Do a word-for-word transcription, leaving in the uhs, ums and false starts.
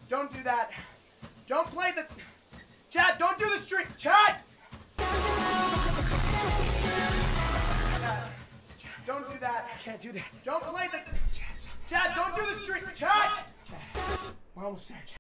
don't do that. Don't play the... Chad, don't do the string. Chad! Chad, don't do that. I can't do that. Don't play the... Chad, don't do the string. Chad! We're almost there, Chad.